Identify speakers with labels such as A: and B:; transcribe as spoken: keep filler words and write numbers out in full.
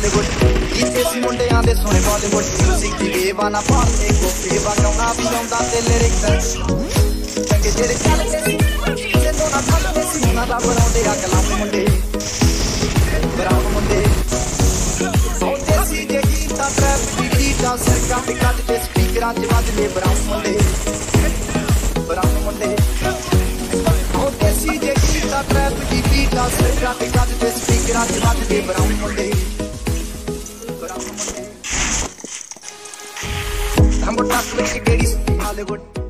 A: Hollywood कीते सी मुंडियां दे सोने Bollywood music दी वेवा ना पाते कोफे वगाउणा भी आउंदा ते लिरिक्स चंगे जेड़े चलदे सी जिंदों ना थलदे सी उन्हां दा बनाउंदे आ कलाम मुंडे ब्राउन मुंडे ओ देसी जे गीता ट्रैप दी गीता सरका ते कट ते स्पीकरां च वजदे ब्राउन मुंडे ब्राउन मुंडे ओ देसी जे गीता ट्रैप दी गीता सरका ते कट ते स्पीकरां च वजदे ब्राउन मुंडे ब्राउन मुंडे हम टक विच केड़ी हालीवुड